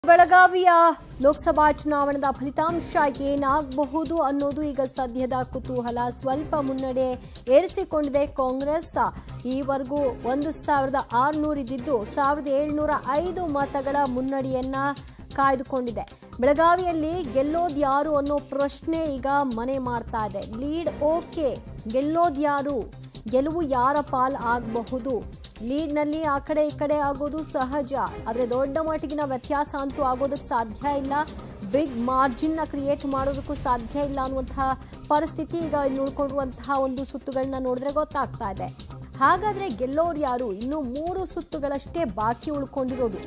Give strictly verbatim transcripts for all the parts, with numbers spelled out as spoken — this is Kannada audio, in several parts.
ಬೆಳಗಾವಿಯ ಲೋಕಸಭಾ ಚುನಾವಣೆಯ ಫಲಿತಾಂಶ ಏನಾಗಬಹುದು ಅನ್ನೋದು ಈಗ ಸದ್ಯದ ಕುತೂಹಲ. ಸ್ವಲ್ಪ ಮುನ್ನಡೆ ಏರಿಸಿಕೊಂಡಿದೆ ಕಾಂಗ್ರೆಸ್. ಈವರೆಗೂ ಒಂದು ಸಾವಿರದ ಆರುನೂರು ಇದ್ದಿದ್ದು ಸಾವಿರದ ಏಳುನೂರ ಐದು ಮತಗಳ ಮುನ್ನಡೆಯನ್ನ ಕಾಯ್ದುಕೊಂಡಿದೆ. ಬೆಳಗಾವಿಯಲ್ಲಿ ಗೆಲ್ಲೋದ್ಯಾರು ಅನ್ನೋ ಪ್ರಶ್ನೆ ಈಗ ಮನೆ ಮಾಡ್ತಾ ಇದೆ. ಲೀಡ್ ಓಕೆ, ಗೆಲ್ಲೋದ್ಯಾರು, ಗೆಲುವು ಯಾರ ಪಾಲ್ ಆಗಬಹುದು? ಲೀಡ್ನಲ್ಲಿ ಆ ಕಡೆ ಈ ಕಡೆ ಆಗೋದು ಸಹಜ, ಆದರೆ ದೊಡ್ಡ ಮಟ್ಟಿಗಿನ ವ್ಯತ್ಯಾಸ ಅಂತೂ ಆಗೋದಕ್ಕೆ ಸಾಧ್ಯ ಇಲ್ಲ. ಬಿಗ್ ಮಾರ್ಜಿನ್ನ ಕ್ರಿಯೇಟ್ ಮಾಡೋದಕ್ಕೂ ಸಾಧ್ಯ ಇಲ್ಲ ಅನ್ನುವಂತಹ ಪರಿಸ್ಥಿತಿ ಈಗ ನೋಡ್ಕೊಂಡಿರುವಂತಹ ಒಂದು ಸುತ್ತುಗಳನ್ನ ನೋಡಿದ್ರೆ ಗೊತ್ತಾಗ್ತಾ ಇದೆ. ಹಾಗಾದ್ರೆ ಗೆಲ್ಲೋರು ಯಾರು? ಇನ್ನು ಮೂರು ಸುತ್ತುಗಳಷ್ಟೇ ಬಾಕಿ ಉಳ್ಕೊಂಡಿರೋದು.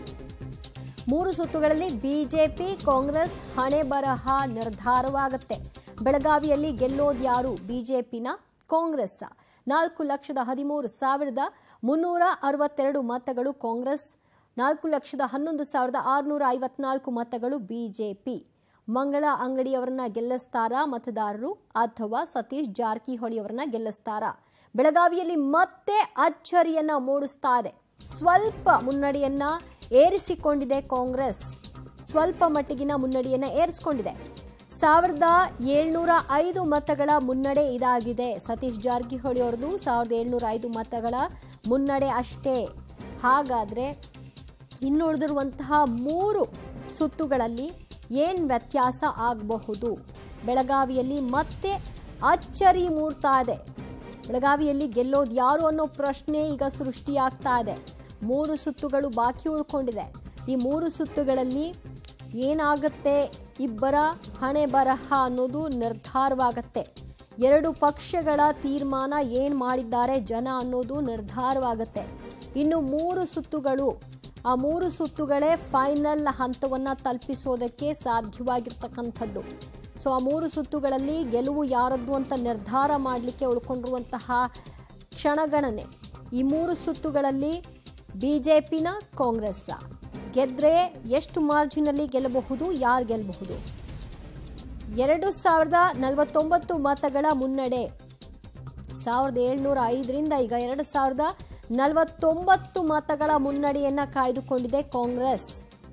ಮೂರು ಸುತ್ತುಗಳಲ್ಲಿ ಬಿಜೆಪಿ ಕಾಂಗ್ರೆಸ್ ಹಣೆ ಬರಹ ನಿರ್ಧಾರವಾಗುತ್ತೆ. ಬೆಳಗಾವಿಯಲ್ಲಿ ಗೆಲ್ಲೋದ್ಯಾರು? ಬಿಜೆಪಿನ ಕಾಂಗ್ರೆಸ್. ನಾಲ್ಕು ಲಕ್ಷದ ಹದಿಮೂರು ಸಾವಿರದ ಮುನ್ನೂರ ಅರವತ್ತೆರಡು ಮತಗಳು ಕಾಂಗ್ರೆಸ್, ನಾಲ್ಕು ಲಕ್ಷದ ಹನ್ನೊಂದು ಸಾವಿರದ ಆರುನೂರ ಐವತ್ನಾಲ್ಕು ಮತಗಳು ಬಿಜೆಪಿ. ಮಂಗಳ ಅಂಗಡಿಯವರನ್ನ ಗೆಲ್ಲಿಸ್ತಾರಾ ಮತದಾರರು ಅಥವಾ ಸತೀಶ್ ಜಾರಕಿಹೊಳಿ ಅವರನ್ನ ಗೆಲ್ಲಿಸ್ತಾರಾ? ಬೆಳಗಾವಿಯಲ್ಲಿ ಮತ್ತೆ ಅಚ್ಚರಿಯನ್ನ ಮೂಡಿಸ್ತಾ ಇದೆ. ಸ್ವಲ್ಪ ಮುನ್ನಡೆಯನ್ನ ಏರಿಸಿಕೊಂಡಿದೆ ಕಾಂಗ್ರೆಸ್, ಸ್ವಲ್ಪ ಮಟ್ಟಿಗಿನ ಮುನ್ನಡೆಯನ್ನ ಏರಿಸಿಕೊಂಡಿದೆ. ಸಾವಿರದ ಏಳ್ನೂರ ಐದು ಮತಗಳ ಮುನ್ನಡೆ ಇದಾಗಿದೆ. ಸತೀಶ್ ಜಾರಕಿಹೊಳಿ ಅವರದು ಸಾವಿರದ ಏಳ್ನೂರ ಐದು ಮತಗಳ ಮುನ್ನಡೆ ಅಷ್ಟೇ. ಹಾಗಾದ್ರೆ ಇನ್ನುಳಿದಿರುವಂತಹ ಮೂರು ಸುತ್ತುಗಳಲ್ಲಿ ಏನ್ ವ್ಯತ್ಯಾಸ ಆಗಬಹುದು? ಬೆಳಗಾವಿಯಲ್ಲಿ ಮತ್ತೆ ಅಚ್ಚರಿ ಮೂಡ್ತಾ ಇದೆ. ಬೆಳಗಾವಿಯಲ್ಲಿ ಗೆಲ್ಲೋದು ಯಾರು ಅನ್ನೋ ಪ್ರಶ್ನೆ ಈಗ ಸೃಷ್ಟಿಯಾಗ್ತಾ ಇದೆ. ಮೂರು ಸುತ್ತುಗಳು ಬಾಕಿ ಉಳ್ಕೊಂಡಿದೆ. ಈ ಮೂರು ಸುತ್ತುಗಳಲ್ಲಿ ಏನಾಗುತ್ತೆ, ಇಬ್ಬರ ಹಣೆ ಬರಹ ಅನ್ನೋದು ನಿರ್ಧಾರವಾಗತ್ತೆ. ಎರಡು ಪಕ್ಷಗಳ ತೀರ್ಮಾನ ಏನ್ ಮಾಡಿದ್ದಾರೆ ಜನ ಅನ್ನೋದು ನಿರ್ಧಾರವಾಗತ್ತೆ. ಇನ್ನು ಮೂರು ಸುತ್ತುಗಳು, ಆ ಮೂರು ಸುತ್ತುಗಳೇ ಫೈನಲ್ ಹಂತವನ್ನ ತಲುಪಿಸೋದಕ್ಕೆ ಸಾಧ್ಯವಾಗಿರ್ತಕ್ಕಂಥದ್ದು. ಸೊ ಆ ಮೂರು ಸುತ್ತುಗಳಲ್ಲಿ ಗೆಲುವು ಯಾರದ್ದು ಅಂತ ನಿರ್ಧಾರ ಮಾಡಲಿಕ್ಕೆ ಉಳ್ಕೊಂಡಿರುವಂತಹ ಕ್ಷಣಗಣನೆ. ಈ ಮೂರು ಸುತ್ತುಗಳಲ್ಲಿ ಬಿಜೆಪಿನ ಕಾಂಗ್ರೆಸ್ ಗೆದ್ರೆ ಎಷ್ಟು ಮಾರ್ಜಿನಲ್ಲಿ ಗೆಲ್ಲಬಹುದು, ಯಾರು ಗೆಲ್ಲಬಹುದು? ಎರಡು ಸಾವಿರದ ನಲವತ್ತೊಂಬತ್ತು ಮತಗಳ ಮುನ್ನಡೆ. ಸಾವಿರದ ಏಳ್ನೂರ ಐದರಿಂದ ಈಗ ಎರಡು ಸಾವಿರದ ನಲವತ್ತೊಂಬತ್ತು ಮತಗಳ ಮುನ್ನಡೆಯನ್ನ ಕಾಯ್ದುಕೊಂಡಿದೆ ಕಾಂಗ್ರೆಸ್.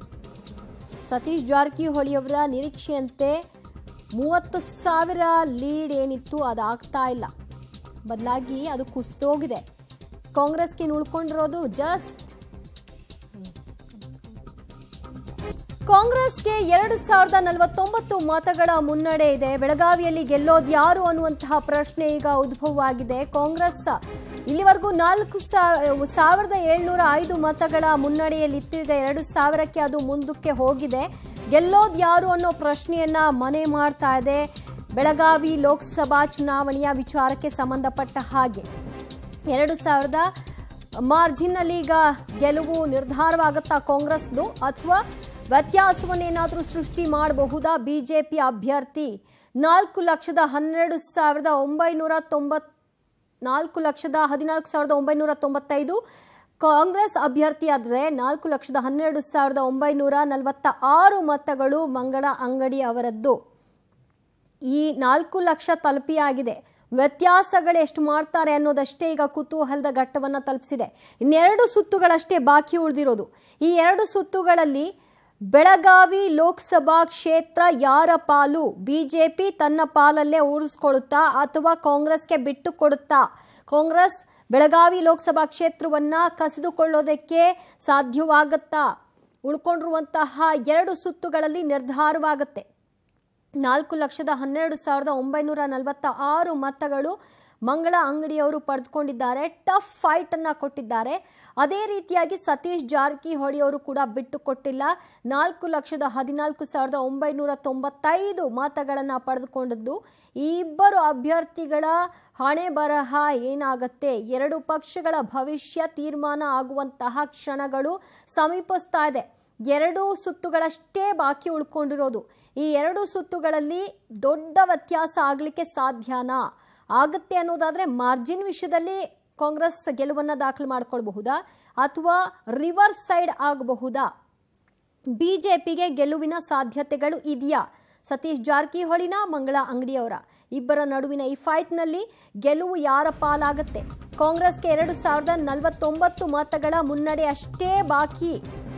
ಸತೀಶ್ ಜಾರಕಿಹೊಳಿ ಅವರ ನಿರೀಕ್ಷೆಯಂತೆ ಮೂವತ್ತು ಸಾವಿರ ಲೀಡ್ ಏನಿತ್ತು ಅದಾಗ್ತಾ ಇಲ್ಲ, ಬದಲಾಗಿ ಅದು ಕುಸಿದೋಗಿದೆ. ಕಾಂಗ್ರೆಸ್ಗೆ ಉಳ್ಕೊಂಡಿರೋದು ಜಸ್ಟ್ ಕಾಂಗ್ರೆಸ್ಗೆ ಎರಡು ಸಾವಿರದ ನಲವತ್ತೊಂಬತ್ತು ಮತಗಳ ಮುನ್ನಡೆ ಇದೆ. ಬೆಳಗಾವಿಯಲ್ಲಿ ಗೆಲ್ಲೋದು ಯಾರು ಅನ್ನುವಂತಹ ಪ್ರಶ್ನೆ ಈಗ ಉದ್ಭವವಾಗಿದೆ. ಕಾಂಗ್ರೆಸ್ ಇಲ್ಲಿವರೆಗೂ ನಾಲ್ಕು ಸಾವಿರದ ಏಳ್ನೂರ ಐದು ಮತಗಳ ಮುನ್ನಡೆಯಲ್ಲಿತ್ತು. ಈಗ ಎರಡು ಸಾವಿರಕ್ಕೆ ಅದು ಮುಂದಕ್ಕೆ ಹೋಗಿದೆ. ಗೆಲ್ಲೋದು ಯಾರು ಅನ್ನೋ ಪ್ರಶ್ನೆಯನ್ನ ಮನೆ ಮಾಡ್ತಾ ಇದೆ. ಬೆಳಗಾವಿ ಲೋಕಸಭಾ ಚುನಾವಣೆಯ ವಿಚಾರಕ್ಕೆ ಸಂಬಂಧಪಟ್ಟ ಹಾಗೆ ಎರಡು ಸಾವಿರದ ಮಾರ್ಜಿನ್ನಲ್ಲಿ ಈಗ ಗೆಲುವು ನಿರ್ಧಾರವಾಗುತ್ತಾ ಕಾಂಗ್ರೆಸ್ದು, ಅಥವಾ ವ್ಯತ್ಯಾಸವನ್ನೇನಾದರೂ ಸೃಷ್ಟಿ ಮಾಡಬಹುದಾ ಬಿಜೆಪಿ ಅಭ್ಯರ್ಥಿ? ನಾಲ್ಕು ಲಕ್ಷದ ಹನ್ನೆರಡು ಸಾವಿರದ ಒಂಬೈನೂರ ತೊಂಬತ್ ನಾಲ್ಕು ಲಕ್ಷದ ಹದಿನಾಲ್ಕು ಸಾವಿರದ ಒಂಬೈನೂರ ತೊಂಬತ್ತೈದು ಕಾಂಗ್ರೆಸ್ ಅಭ್ಯರ್ಥಿ ಆದರೆ ನಾಲ್ಕು ಲಕ್ಷದ ಹನ್ನೆರಡು ಸಾವಿರದ ಒಂಬೈನೂರ ನಲವತ್ತ ಆರು ಮತಗಳು ಮಂಗಳ ಅಂಗಡಿ ಅವರದ್ದು. ಈ ನಾಲ್ಕು ಲಕ್ಷ ತಲುಪಿಯಾಗಿದೆ. ವ್ಯತ್ಯಾಸಗಳು ಎಷ್ಟು ಮಾಡ್ತಾರೆ ಅನ್ನೋದಷ್ಟೇ ಈಗ ಕುತೂಹಲದ ಘಟ್ಟವನ್ನು ತಲುಪಿಸಿದೆ. ಇನ್ನೆರಡು ಸುತ್ತುಗಳಷ್ಟೇ ಬಾಕಿ ಉಳಿದಿರೋದು. ಈ ಎರಡು ಸುತ್ತುಗಳಲ್ಲಿ ಬೆಳಗಾವಿ ಲೋಕಸಭಾ ಕ್ಷೇತ್ರ ಯಾರ ಪಾಲು? ಬಿಜೆಪಿ ತನ್ನ ಪಾಲಲ್ಲೇ ಉಳಿಸ್ಕೊಳ್ಳುತ್ತಾ ಅಥವಾ ಕಾಂಗ್ರೆಸ್ಗೆ ಬಿಟ್ಟು ಕೊಡುತ್ತಾ? ಕಾಂಗ್ರೆಸ್ ಬೆಳಗಾವಿ ಲೋಕಸಭಾ ಕ್ಷೇತ್ರವನ್ನ ಕಸಿದುಕೊಳ್ಳೋದಕ್ಕೆ ಸಾಧ್ಯವಾಗುತ್ತಾ? ಉಳ್ಕೊಂಡಿರುವಂತಹ ಎರಡು ಸುತ್ತುಗಳಲ್ಲಿ ನಿರ್ಧಾರವಾಗುತ್ತೆ. ನಾಲ್ಕು ಲಕ್ಷದ ಹನ್ನೆರಡು ಸಾವಿರದ ಒಂಬೈನೂರ ನಲವತ್ತ ಆರು ಮತಗಳು ಮಂಗಳ ಅಂಗಡಿಯವರು ಪಡೆದುಕೊಂಡಿದ್ದಾರೆ. ಟಫ್ ಫೈಟ್ ಅನ್ನ ಕೊಟ್ಟಿದ್ದಾರೆ. ಅದೇ ರೀತಿಯಾಗಿ ಸತೀಶ್ ಜಾರಕಿಹೊಳಿ ಅವರು ಕೂಡ ಬಿಟ್ಟು ಕೊಟ್ಟಿಲ್ಲ. ನಾಲ್ಕು ಲಕ್ಷದ ಹದಿನಾಲ್ಕು ಸಾವಿರದ ಒಂಬೈನೂರ ತೊಂಬತ್ತೈದು ಮತಗಳನ್ನ ಪಡೆದುಕೊಂಡದ್ದು. ಈ ಇಬ್ಬರು ಅಭ್ಯರ್ಥಿಗಳ ಹಣೆ ಬರಹ ಏನಾಗತ್ತೆ? ಎರಡು ಪಕ್ಷಗಳ ಭವಿಷ್ಯ ತೀರ್ಮಾನ ಆಗುವಂತಹ ಕ್ಷಣಗಳು ಸಮೀಪಿಸ್ತಾ ಇದೆ. ಎರಡು ಸುತ್ತುಗಳಷ್ಟೇ ಬಾಕಿ ಉಳ್ಕೊಂಡಿರೋದು. ಈ ಎರಡು ಸುತ್ತುಗಳಲ್ಲಿ ದೊಡ್ಡ ವ್ಯತ್ಯಾಸ ಆಗಲಿಕ್ಕೆ ಸಾಧ್ಯನಾ? ಆಗುತ್ತೆ ಅನ್ನೋದಾದ್ರೆ ಮಾರ್ಜಿನ್ ವಿಷಯದಲ್ಲಿ ಕಾಂಗ್ರೆಸ್ ಗೆಲುವನ್ನ ದಾಖಲು ಮಾಡಿಕೊಳ್ಳಬಹುದಾ ಅಥವಾ ರಿವರ್ಸ್ ಸೈಡ್ ಆಗಬಹುದಾ? ಬಿಜೆಪಿಗೆ ಗೆಲುವಿನ ಸಾಧ್ಯತೆಗಳು ಇದೆಯಾ? ಸತೀಶ್ ಜಾರಕಿಹೊಳಿನ ಮಂಗಳ ಅಂಗಡಿಯವರ ಇಬ್ಬರ ನಡುವಿನ ಈ ಫೈಟ್ನಲ್ಲಿ ಗೆಲುವು ಯಾರ ಪಾಲಾಗುತ್ತೆ? ಕಾಂಗ್ರೆಸ್ಗೆ ಎರಡು ಸಾವಿರದ ನಲವತ್ತೊಂಬತ್ತು ಮತಗಳ ಮುನ್ನಡೆ ಅಷ್ಟೇ ಬಾಕಿ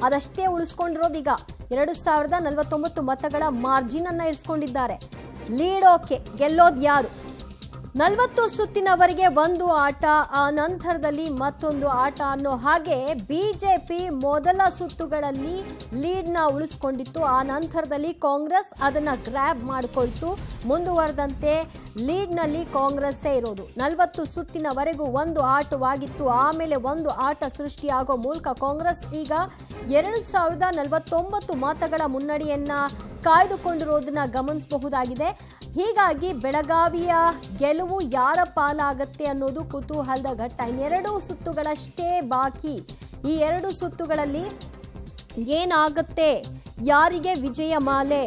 ಅದಷ್ಟೇ ಉಳಿಸ್ಕೊಂಡಿರೋದು. ಈಗ ಎರಡು ಸಾವಿರದ ನಲವತ್ತೊಂಬತ್ತು ಮತಗಳ ಮಾರ್ಜಿನ್ ಅನ್ನ ಇರಿಸ್ಕೊಂಡಿದ್ದಾರೆ. ಲೀಡ್ ಓಕೆ, ಗೆಲ್ಲೋದು ಯಾರು? ನಲವತ್ತು ಸುತ್ತಿನವರೆಗೆ ಒಂದು ಆಟ, ಆ ನಂತರದಲ್ಲಿ ಮತ್ತೊಂದು ಆಟ ಅನ್ನೋ ಹಾಗೆ ಬಿಜೆಪಿ ಮೊದಲ ಸುತ್ತುಗಳಲ್ಲಿ ಲೀಡ್ನ ಉಳಿಸ್ಕೊಂಡಿತ್ತು. ಆ ನಂತರದಲ್ಲಿ ಕಾಂಗ್ರೆಸ್ ಅದನ್ನ ಗ್ರ್ಯಾಬ್ ಮಾಡಿಕೊಳ್ತು. ಮುಂದುವರೆದಂತೆ ಲೀಡ್ನಲ್ಲಿ ಕಾಂಗ್ರೆಸ್ಸೇ ಇರೋದು. ನಲವತ್ತು ಸುತ್ತಿನವರೆಗೂ ಒಂದು ಆಟವಾಗಿತ್ತು. ಆಮೇಲೆ ಒಂದು ಆಟ ಸೃಷ್ಟಿಯಾಗೋ ಮೂಲಕ ಕಾಂಗ್ರೆಸ್ ಈಗ ಎರಡು ಸಾವಿರದ ನಲವತ್ತೊಂಬತ್ತು ಮತಗಳ ಮುನ್ನಡೆಯನ್ನ ಕಾಯ್ದುಕೊಂಡಿರೋದನ್ನ ಗಮನಿಸಬಹುದಾಗಿದೆ. ಹೀಗಾಗಿ ಬೆಳಗಾವಿಯ ಗೆಲುವು ಯಾರ ಪಾಲಾಗತ್ತೆ ಅನ್ನೋದು ಕುತೂಹಲದ ಘಟ್ಟ. ಇನ್ನೆರಡು ಸುತ್ತುಗಳಷ್ಟೇ ಬಾಕಿ. ಈ ಎರಡು ಸುತ್ತುಗಳಲ್ಲಿ ಏನಾಗುತ್ತೆ? ಯಾರಿಗೆ ವಿಜಯ ಮಾಲೆ?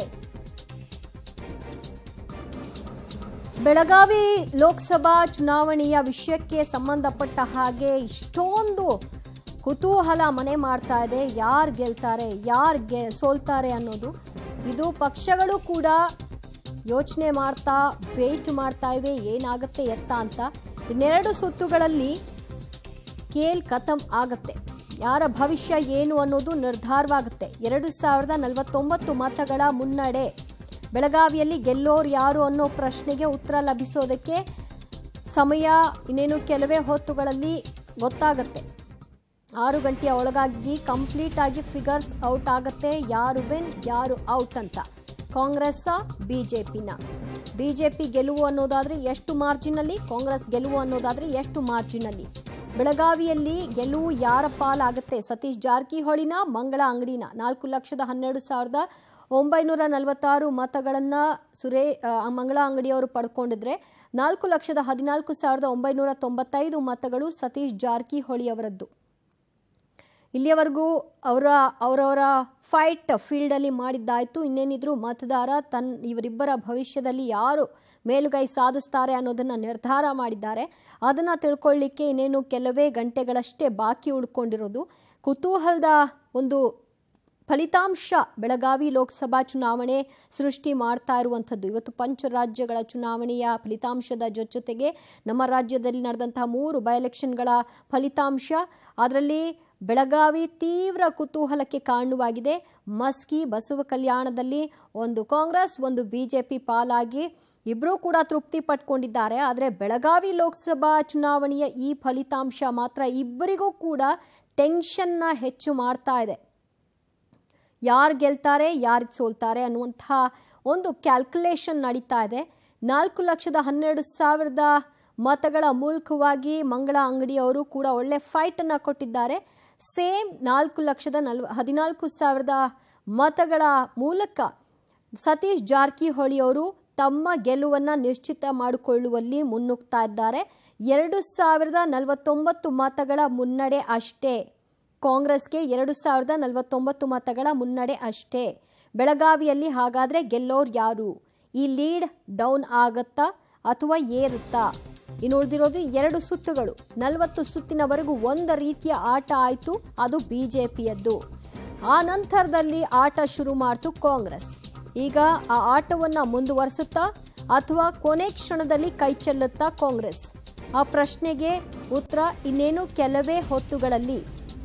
ಬೆಳಗಾವಿ ಲೋಕಸಭಾ ಚುನಾವಣೆಯ ವಿಷಯಕ್ಕೆ ಸಂಬಂಧಪಟ್ಟ ಹಾಗೆ ಇಷ್ಟೊಂದು ಕುತೂಹಲ ಮನೆ ಮಾಡ್ತಾ ಇದೆ. ಯಾರು ಗೆಲ್ತಾರೆ, ಯಾರು ಗೆ ಸೋಲ್ತಾರೆ ಅನ್ನೋದು. ಇದು ಪಕ್ಷಗಳು ಕೂಡ ಯೋಚನೆ ಮಾಡ್ತಾ ವೇಟ್ ಮಾಡ್ತಾ ಇವೆ, ಏನಾಗುತ್ತೆ ಎತ್ತ ಅಂತ. ಇನ್ನೆರಡು ಸುತ್ತುಗಳಲ್ಲಿ ಕೇಲ್ ಖತಮ್ ಆಗತ್ತೆ. ಯಾರ ಭವಿಷ್ಯ ಏನು ಅನ್ನೋದು ನಿರ್ಧಾರವಾಗುತ್ತೆ. ಎರಡು ಸಾವಿರದ ನಲವತ್ತೊಂಬತ್ತು ಮತಗಳ ಮುನ್ನಡೆ, ಬೆಳಗಾವಿಯಲ್ಲಿ ಗೆಲ್ಲೋರು ಯಾರು ಅನ್ನೋ ಪ್ರಶ್ನೆಗೆ ಉತ್ತರ ಲಭಿಸೋದಕ್ಕೆ ಸಮಯ ಇನ್ನೇನು ಕೆಲವೇ ಹೊತ್ತುಗಳಲ್ಲಿ ಗೊತ್ತಾಗತ್ತೆ. ಆರು ಗಂಟೆಯ ಒಳಗಾಗಿ ಕಂಪ್ಲೀಟ್ ಆಗಿ ಫಿಗರ್ಸ್ ಔಟ್ ಆಗುತ್ತೆ. ಯಾರು ವಿನ್, ಯಾರು ಔಟ್ ಅಂತ. ಕಾಂಗ್ರೆಸ್ ಬಿಜೆಪಿನ ಬಿಜೆಪಿ ಗೆಲುವು ಅನ್ನೋದಾದ್ರೆ ಎಷ್ಟು ಮಾರ್ಜಿನಲ್ಲಿ, ಕಾಂಗ್ರೆಸ್ ಗೆಲುವು ಅನ್ನೋದಾದ್ರೆ ಎಷ್ಟು ಮಾರ್ಜಿನಲ್ಲಿ? ಬೆಳಗಾವಿಯಲ್ಲಿ ಗೆಲುವು ಯಾರ ಪಾಲಾಗುತ್ತೆ? ಸತೀಶ್ ಜಾರಕಿಹೊಳಿನ, ಮಂಗಳ ಅಂಗಡಿನ? ನಾಲ್ಕು ಲಕ್ಷದ ಹನ್ನೆರಡು ಸಾವಿರದ ಒಂಬೈನೂರ ನಲವತ್ತಾರು ಮತಗಳನ್ನ ಸುರೇ ಮಂಗಳ ಅಂಗಡಿಯವರು ಪಡ್ಕೊಂಡಿದ್ರೆ ನಾಲ್ಕು ಲಕ್ಷದ ಹದಿನಾಲ್ಕು ಸಾವಿರದ ಒಂಬೈನೂರ ತೊಂಬತ್ತೈದು ಮತಗಳು ಸತೀಶ್ ಜಾರಕಿಹೊಳಿ ಅವರದ್ದು. ಇಲ್ಲಿಯವರೆಗೂ ಅವರ ಅವರವರ ಫೈಟ್ ಫೀಲ್ಡಲ್ಲಿ ಮಾಡಿದ್ದಾಯಿತು. ಇನ್ನೇನಿದ್ರು ಮತದಾರ ತನ್ನ ಇವರಿಬ್ಬರ ಭವಿಷ್ಯದಲ್ಲಿ ಯಾರು ಮೇಲುಗೈ ಸಾಧಿಸ್ತಾರೆ ಅನ್ನೋದನ್ನು ನಿರ್ಧಾರ ಮಾಡಿದ್ದಾರೆ. ಅದನ್ನು ತಿಳ್ಕೊಳ್ಳಿಕ್ಕೆ ಇನ್ನೇನು ಕೆಲವೇ ಗಂಟೆಗಳಷ್ಟೇ ಬಾಕಿ ಉಳ್ಕೊಂಡಿರೋದು. ಕುತೂಹಲದ ಒಂದು ಫಲಿತಾಂಶ ಬೆಳಗಾವಿ ಲೋಕಸಭಾ ಚುನಾವಣೆ ಸೃಷ್ಟಿ ಮಾಡ್ತಾ ಇರುವಂಥದ್ದು. ಇವತ್ತು ಪಂಚರಾಜ್ಯಗಳ ಚುನಾವಣೆಯ ಫಲಿತಾಂಶದ ಜೊತೆಗೆ ನಮ್ಮ ರಾಜ್ಯದಲ್ಲಿ ನಡೆದಂತಹ ಮೂರು ಬೈ ಎಲೆಕ್ಷನ್ಗಳ ಫಲಿತಾಂಶ, ಅದರಲ್ಲಿ ಬೆಳಗಾವಿ ತೀವ್ರ ಕುತೂಹಲಕ್ಕೆ ಕಾರಣವಾಗಿದೆ. ಮಸ್ಕಿ ಬಸವ ಕಲ್ಯಾಣದಲ್ಲಿ ಒಂದು ಕಾಂಗ್ರೆಸ್, ಒಂದು ಬಿಜೆಪಿ ಪಾಲಾಗಿ ಇಬ್ಬರೂ ಕೂಡ ತೃಪ್ತಿ ಪಟ್ಕೊಂಡಿದ್ದಾರೆ. ಆದರೆ ಬೆಳಗಾವಿ ಲೋಕಸಭಾ ಚುನಾವಣೆಯ ಈ ಫಲಿತಾಂಶ ಮಾತ್ರ ಇಬ್ಬರಿಗೂ ಕೂಡ ಟೆನ್ಷನ್ನ ಹೆಚ್ಚು ಮಾಡ್ತಾ ಇದೆ. ಯಾರು ಗೆಲ್ತಾರೆ, ಯಾರು ಸೋಲ್ತಾರೆ ಅನ್ನುವಂಥ ಒಂದು ಕ್ಯಾಲ್ಕುಲೇಷನ್ ನಡೀತಾ ಇದೆ. ನಾಲ್ಕು ಲಕ್ಷದ ಹನ್ನೆರಡು ಸಾವಿರದ ಮತಗಳ ಮೂಲಕವಾಗಿ ಮಂಗಳ ಅಂಗಡಿಯವರು ಕೂಡ ಒಳ್ಳೆ ಫೈಟನ್ನು ಕೊಟ್ಟಿದ್ದಾರೆ. ಸೇಮ್ ನಾಲ್ಕು ಲಕ್ಷದ ನಲ್ವ ಹದಿನಾಲ್ಕು ಸಾವಿರದ ಮತಗಳ ಮೂಲಕ ಸತೀಶ್ ಜಾರಕಿಹೊಳಿ ಅವರು ತಮ್ಮ ಗೆಲುವನ್ನು ನಿಶ್ಚಿತ ಮಾಡಿಕೊಳ್ಳುವಲ್ಲಿ ಮುನ್ನುಗ್ತಾ ಇದ್ದಾರೆ. ಎರಡು ಸಾವಿರದ ನಲವತ್ತೊಂಬತ್ತು ಮತಗಳ ಮುನ್ನಡೆ ಅಷ್ಟೇ ಕಾಂಗ್ರೆಸ್ಗೆ. ಎರಡು ಸಾವಿರದ ನಲವತ್ತೊಂಬತ್ತು ಮತಗಳ ಮುನ್ನಡೆ ಅಷ್ಟೇ ಬೆಳಗಾವಿಯಲ್ಲಿ. ಹಾಗಾದರೆ ಗೆಲ್ಲೋರು ಯಾರು? ಈ ಲೀಡ್ ಡೌನ್ ಆಗತ್ತಾ ಅಥವಾ ಏರುತ್ತಾ? ಇನ್ನು ಉಳಿದಿರೋದು ಎರಡು ಸುತ್ತುಗಳು. ನಲವತ್ತು ಸುತ್ತಿನವರೆಗೂ ಒಂದು ರೀತಿಯ ಆಟ ಆಯಿತು, ಅದು ಬಿ ಜೆ ಪಿಯದ್ದು. ಆ ನಂತರದಲ್ಲಿ ಆಟ ಶುರು ಮಾಡ್ತು ಕಾಂಗ್ರೆಸ್. ಈಗ ಆ ಆಟವನ್ನು ಮುಂದುವರಿಸುತ್ತಾ ಅಥವಾ ಕೊನೆ ಕ್ಷಣದಲ್ಲಿ ಕೈ ಚೆಲ್ಲುತ್ತಾ ಕಾಂಗ್ರೆಸ್? ಆ ಪ್ರಶ್ನೆಗೆ ಉತ್ತರ ಇನ್ನೇನು ಕೆಲವೇ ಹೊತ್ತುಗಳಲ್ಲಿ.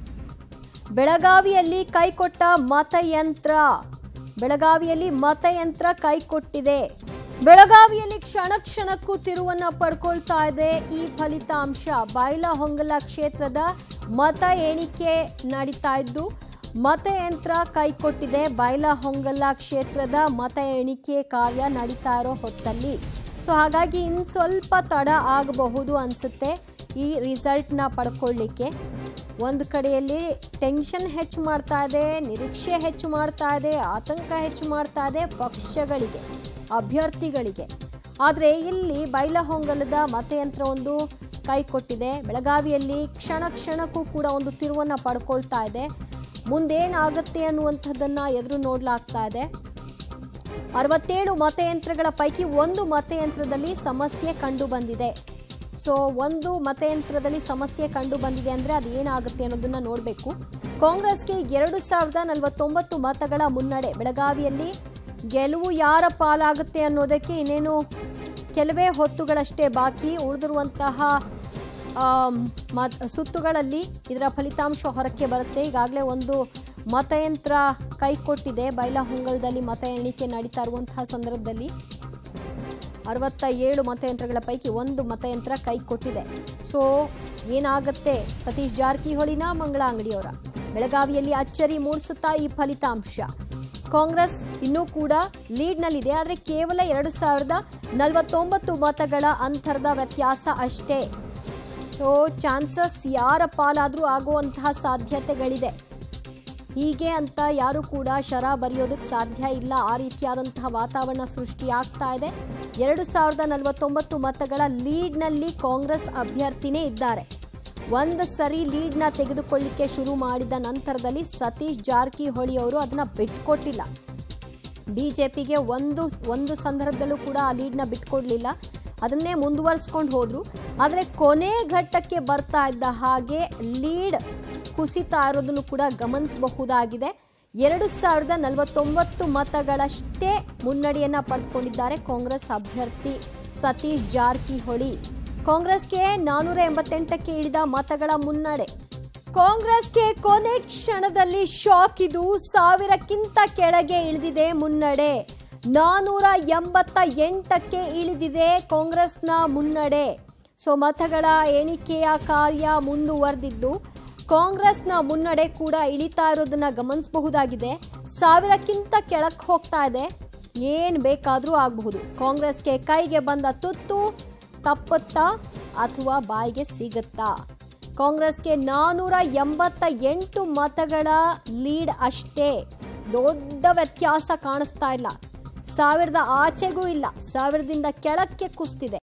ಬೆಳಗಾವಿಯಲ್ಲಿ ಕೈಕೊಟ್ಟ ಮತಯಂತ್ರ, ಬೆಳಗಾವಿಯಲ್ಲಿ ಮತಯಂತ್ರ ಕೈಕೊಟ್ಟಿದೆ. ಬೆಳಗಾವಿಯಲ್ಲಿ ಕ್ಷಣ ಕ್ಷಣಕ್ಕೂ ತಿರುವನ್ನ ಪಡ್ಕೊಳ್ತಾ ಇದೆ ಈ ಫಲಿತಾಂಶ. ಬೈಲಹೊಂಗಲ ಕ್ಷೇತ್ರದ ಮತ ಎಣಿಕೆ ನಡೀತಾ ಇದ್ದು ಮತಯಂತ್ರ ಕೈಕೊಟ್ಟಿದೆ. ಬೈಲಹೊಂಗಲ ಕ್ಷೇತ್ರದ ಮತ ಎಣಿಕೆ ಕಾರ್ಯ ನಡೀತಾ ಇರೋ ಹೊತ್ತಲ್ಲಿ. ಸೊ ಹಾಗಾಗಿ ಇನ್ನು ಸ್ವಲ್ಪ ತಡ ಆಗಬಹುದು ಅನಿಸುತ್ತೆ ಈ ರಿಸಲ್ಟ್ನ ಪಡ್ಕೊಳ್ಳಿಕ್ಕೆ. ಒಂದು ಕಡೆಯಲ್ಲಿ ಟೆನ್ಷನ್ ಹೆಚ್ಚು ಮಾಡ್ತಾ ಇದೆ, ನಿರೀಕ್ಷೆ ಹೆಚ್ಚು ಮಾಡ್ತಾ ಇದೆ, ಆತಂಕ ಹೆಚ್ಚು ಮಾಡ್ತಾ ಇದೆ ಪಕ್ಷಗಳಿಗೆ, ಅಭ್ಯರ್ಥಿಗಳಿಗೆ. ಆದರೆ ಇಲ್ಲಿ ಬೈಲಹೊಂಗಲದ ಮತಯಂತ್ರ ಒಂದು ಕೈ ಕೊಟ್ಟಿದೆ. ಬೆಳಗಾವಿಯಲ್ಲಿ ಕ್ಷಣ ಕ್ಷಣಕ್ಕೂ ಕೂಡ ಒಂದು ತಿರುವನ್ನು ಪಡ್ಕೊಳ್ತಾ ಇದೆ. ಮುಂದೇನಾಗುತ್ತೆ ಅನ್ನುವಂಥದ್ದನ್ನು ಎದುರು ನೋಡಲಾಗ್ತಾ ಇದೆ. ಅರವತ್ತೇಳು ಮತಯಂತ್ರಗಳ ಪೈಕಿ ಒಂದು ಮತಯಂತ್ರದಲ್ಲಿ ಸಮಸ್ಯೆ ಕಂಡು ಬಂದಿದೆ. ಸೊ ಒಂದು ಮತಯಂತ್ರದಲ್ಲಿ ಸಮಸ್ಯೆ ಕಂಡು ಬಂದಿದೆ ಅಂದರೆ ಅದು ಏನಾಗುತ್ತೆ ಅನ್ನೋದನ್ನ ನೋಡಬೇಕು. ಕಾಂಗ್ರೆಸ್ಗೆ ಎರಡು ಸಾವಿರದ ನಲವತ್ತೊಂಬತ್ತು ಮತಗಳ ಮುನ್ನಡೆ. ಬೆಳಗಾವಿಯಲ್ಲಿ ಗೆಲುವು ಯಾರ ಪಾಲಾಗುತ್ತೆ ಅನ್ನೋದಕ್ಕೆ ಇನ್ನೇನು ಕೆಲವೇ ಹೊತ್ತುಗಳಷ್ಟೇ ಬಾಕಿ. ಉಳಿದಿರುವಂತಹ ಸುತ್ತುಗಳಲ್ಲಿ ಇದರ ಫಲಿತಾಂಶ ಹೊರಕ್ಕೆ ಬರುತ್ತೆ. ಈಗಾಗಲೇ ಒಂದು ಮತಯಂತ್ರ ಕೈ ಕೊಟ್ಟಿದೆ. ಬೈಲಹೊಂಗಲದಲ್ಲಿ ಮತ ಎಣಿಕೆ ನಡೀತಾ ಇರುವಂತಹ ಸಂದರ್ಭದಲ್ಲಿ ಅರವತ್ತ ಏಳು ಮತಯಂತ್ರಗಳ ಪೈಕಿ ಒಂದು ಮತಯಂತ್ರ ಕೈ ಕೊಟ್ಟಿದೆ. ಸೊ ಏನಾಗುತ್ತೆ? ಸತೀಶ್ ಜಾರಕಿಹೊಳಿನ ಮಂಗಳ ಅಂಗಡಿಯವರ ಬೆಳಗಾವಿಯಲ್ಲಿ ಅಚ್ಚರಿ ಮೂಡಿಸುತ್ತಾ ಈ ಫಲಿತಾಂಶ. ಕಾಂಗ್ರೆಸ್ ಇನ್ನೂ ಕೂಡ ಲೀಡ್ನಲ್ಲಿದೆ, ಆದರೆ ಕೇವಲ ಎರಡು ಸಾವಿರದ ನಲವತ್ತೊಂಬತ್ತು ಮತಗಳ ಅಂತರದ ವ್ಯತ್ಯಾಸ ಅಷ್ಟೇ. ಸೊ ಚಾನ್ಸಸ್ ಯಾರ ಪಾಲಾದರೂ ಆಗುವಂತಹ ಸಾಧ್ಯತೆಗಳಿದೆ. ಹೀಗೆ ಅಂತ ಯಾರು ಕೂಡ ಶರ ಬರೆಯೋದಕ್ಕೆ ಸಾಧ್ಯ ಇಲ್ಲ. ಆ ರೀತಿಯಾದಂತಹ ವಾತಾವರಣ ಸೃಷ್ಟಿಯಾಗ್ತಾ ಇದೆ. ಎರಡು ಸಾವಿರದ ನಲವತ್ತೊಂಬತ್ತು ಮತಗಳ ಲೀಡ್ನಲ್ಲಿ ಕಾಂಗ್ರೆಸ್ ಅಭ್ಯರ್ಥಿನೇ ಇದ್ದಾರೆ. ಒಂದು ಸರಿ ಲೀಡ್ನ ತೆಗೆದುಕೊಳ್ಳಿಕ್ಕೆ ಶುರು ಮಾಡಿದ ನಂತರದಲ್ಲಿ ಸತೀಶ್ ಜಾರಕಿಹೊಳಿ ಅವರು ಅದನ್ನ ಬಿಟ್ಕೊಟ್ಟಿಲ್ಲ. ಬಿಜೆಪಿಗೆ ಒಂದು ಒಂದು ಸಂದರ್ಭದಲ್ಲೂ ಕೂಡ ಆ ಲೀಡ್ನ ಬಿಟ್ಕೊಡ್ಲಿಲ್ಲ, ಅದನ್ನೇ ಮುಂದುವರಿಸ್ಕೊಂಡು ಹೋದ್ರು. ಆದರೆ ಕೊನೆ ಘಟ್ಟಕ್ಕೆ ಬರ್ತಾ ಇದ್ದ ಹಾಗೆ ಲೀಡ್ ಕುಸಿತಾ ಇರೋದನ್ನು ಕೂಡ ಗಮನಿಸಬಹುದಾಗಿದೆ. ಎರಡು ಸಾವಿರದ ನಲವತ್ತೊಂಬತ್ತು ಮತಗಳಷ್ಟೇ ಮುನ್ನಡೆಯನ್ನ ಪಡೆದುಕೊಂಡಿದ್ದಾರೆ ಕಾಂಗ್ರೆಸ್ ಅಭ್ಯರ್ಥಿ ಸತೀಶ್ ಜಾರಕಿಹೊಳಿ. ಕಾಂಗ್ರೆಸ್ಗೆ ನಾನೂರ ಎಂಬತ್ತೆಂಟಕ್ಕೆ ಇಳಿದ ಮತಗಳ ಮುನ್ನಡೆ. ಕಾಂಗ್ರೆಸ್ಗೆ ಕೊನೆ ಕ್ಷಣದಲ್ಲಿ ಶಾಕ್. ಇದು ಸಾವಿರಕ್ಕಿಂತ ಕೆಳಗೆ ಇಳಿದಿದೆ ಮುನ್ನಡೆ. ನಾನೂರ ಎಂಬತ್ತ ಎಂಟಕ್ಕೆ ಇಳಿದಿದೆ ಕಾಂಗ್ರೆಸ್ನ ಮುನ್ನಡೆ. ಸೊ ಮತಗಳ ಎಣಿಕೆಯ ಕಾರ್ಯ ಮುಂದುವರೆದಿದ್ದು ಕಾಂಗ್ರೆಸ್ನ ಮುನ್ನಡೆ ಕೂಡ ಇಳಿತಾ ಇರೋದನ್ನ ಗಮನಿಸಬಹುದಾಗಿದೆ. ಸಾವಿರಕ್ಕಿಂತ ಕೆಳಕ್ಕೆ ಹೋಗ್ತಾ ಇದೆ. ಏನ್ ಬೇಕಾದ್ರೂ ಆಗಬಹುದು. ಕಾಂಗ್ರೆಸ್ಗೆ ಕೈಗೆ ಬಂದ ತುತ್ತು ತಪ್ಪುತ್ತಾ ಅಥವಾ ಬಾಯಿಗೆ ಸಿಗುತ್ತಾ? ಕಾಂಗ್ರೆಸ್ಗೆ ನಾನೂರ ಎಂಬತ್ತ ಎಂಟು ಮತಗಳ ಲೀಡ್ ಅಷ್ಟೇ. ದೊಡ್ಡ ವ್ಯತ್ಯಾಸ ಕಾಣಿಸ್ತಾ ಇಲ್ಲ. ಸಾವಿರದ ಆಚೆಗೂ ಇಲ್ಲ, ಸಾವಿರದಿಂದ ಕೆಳಕ್ಕೆ ಕುಸ್ತಿದೆ.